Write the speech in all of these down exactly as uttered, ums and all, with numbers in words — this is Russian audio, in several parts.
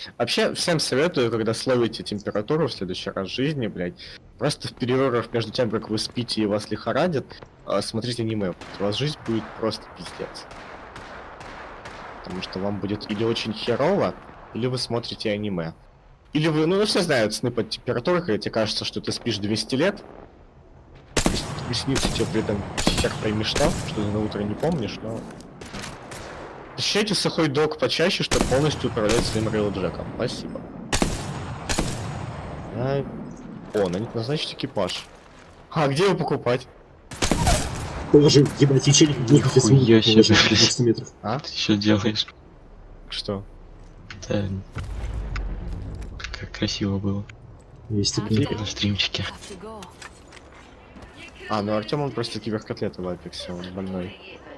Вообще, всем советую, когда словите температуру в следующий раз в жизни, блядь, просто в перерывах между тем, как вы спите и вас лихорадит, смотрите аниме. У вас жизнь будет просто пиздец. Потому что вам будет или очень херово, или вы смотрите аниме. Или вы, ну все знают сны под температурой, когда тебе кажется, что ты спишь двести лет, и снится тебе при этом хер пойми что, что ты на утро не помнишь, но... Посещайте сухой док почаще, чтобы полностью управлять своим рейлджеком. Спасибо. А... О, назначить экипаж. А, где его покупать? Положи, ебать, ячейник в двух себе метров. А? Ты что делаешь? Что? Да... Как красиво было. Есть такие на стримчике. А, ну Артем он просто киберкотлета в Апексе, он больной.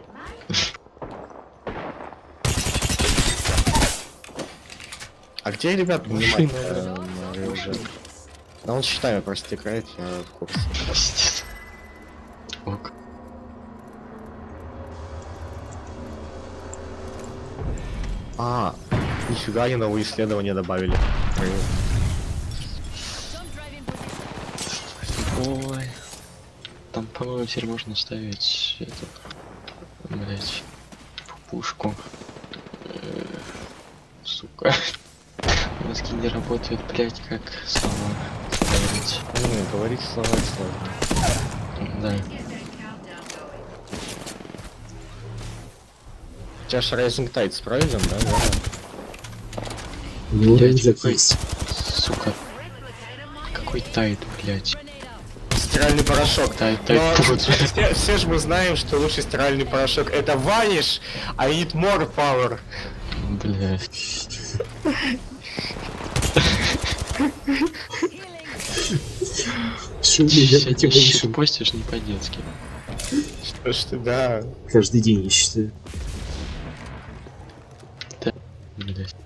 А где, ребят, понимать на рейлджек? Да он считаю просто играет, я в курсе. Ок. А, нифига они новые исследования добавили. Ой. Там, по-моему, теперь можно ставить эту, блять, пушку. Э-э, сука. Мозги не работают, блять, как слова говорить. Не, говорить слова сложно. Да. У тебя же Rising Tide с пройдем, да? Да. Ну, блять, какой... Сука. Какой тайт, блять. Стиральный порошок. Тайт, тайт. Все, все же мы знаем, что лучший стиральный порошок это Vanish, I need more power. Блять. Ты постишь не по-детски. Что ж ты, да. Каждый день, я считаю. Да. Блять.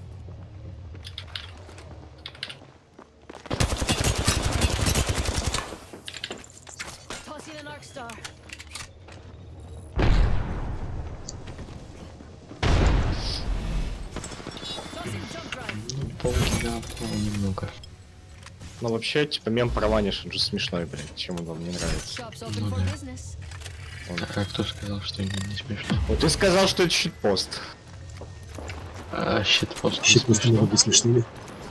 Ну, полкига, немного. Ну вообще, типа, мем про Ваниш, он же смешной, блядь, чем он вам не нравится. Ну да. Он... А кто сказал, что не, не смешно? Вот ты сказал, что это щитпост. А, щитпост. Щитпост не могут быть смешными.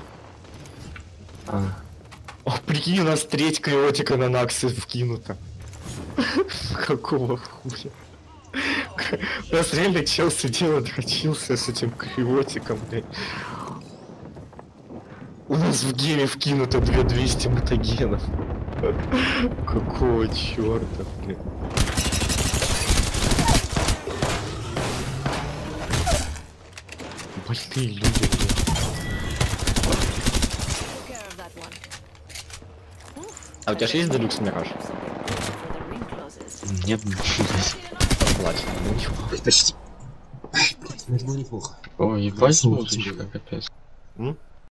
А. О, прикинь, у нас треть криотика на Наксе вкинута. Какого хуя? У нас реально чел сидел и дрочился с этим криотиком, блядь. У нас в гейме вкинуто две тысячи двести мутагенов. Какого черта, блин. Больные люди, блин. А у тебя же есть Делюкс Мираж? Нет, Платит, ну неплохо. Почти. Ай, блядь, ну это было неплохо. Ой, ебать музычка, капец. М?